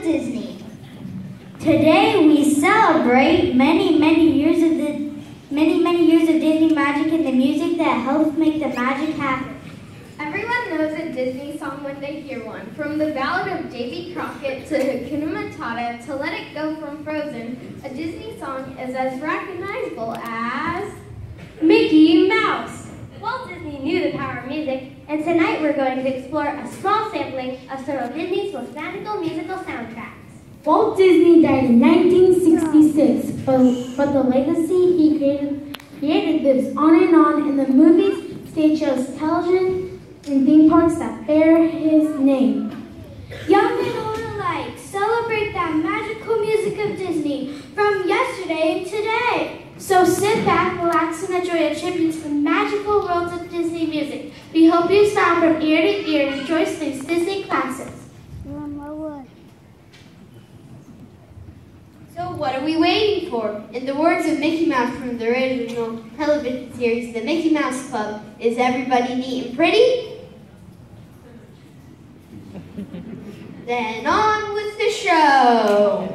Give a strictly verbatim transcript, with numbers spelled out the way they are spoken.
Disney. Today we celebrate many, many years of the many, many years of Disney magic and the music that helps make the magic happen. Everyone knows a Disney song when they hear one. From the Ballad of Davy Crockett to Hakuna Matata to Let It Go from Frozen, a Disney song is as recognizable as Mickey Mouse. Walt Disney knew the power of music, and tonight we're going to explore a small sampling of some of Disney's most magical musical soundtracks. Walt Disney died in nineteen sixty-six, but, but the legacy he created, created lives on and on in the movies, stage shows, television, and theme parks that bear his name. Young and old alike, celebrate that magical music of Disney from yesterday and today. So sit back, relax, and enjoy a tribute to the magical world of Disney music. We hope you smile from ear to ear and enjoy these Disney classics. So what are we waiting for? In the words of Mickey Mouse from the original television series, The Mickey Mouse Club, is everybody neat and pretty? Then on with the show!